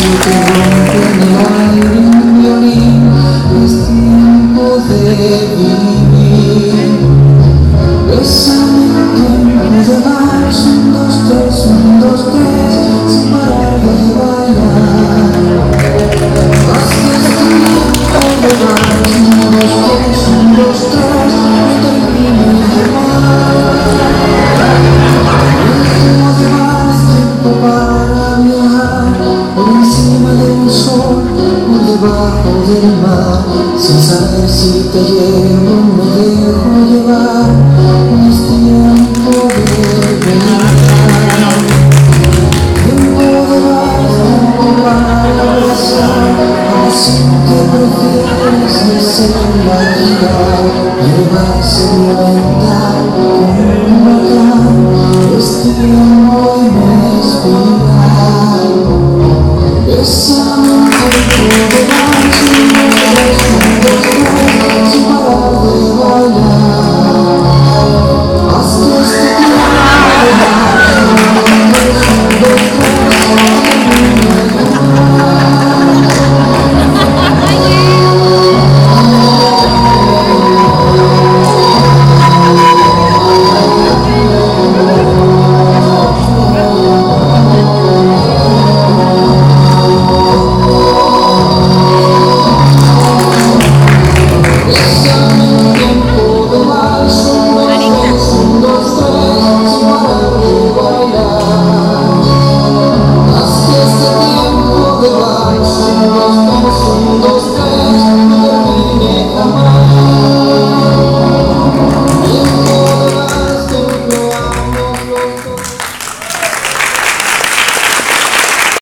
que rompe en el aire un violín. Es tiempo de vivir. Bésame en tiempo de vals, 1, 2, 3, 1, 2, 3, sin parar de bailar. Hace tiempo de vals, 1, 2, 3, 1, 2, 3, no termino de amar. Tiempo de vals, tiempo para viajar, por encima del sol, por debajo del mar, sin saber si te llevo o me dejo llevar. Es tiempo de viajar. Tiempo de vals, tiempo para abrazar, así que prefieres desengañar.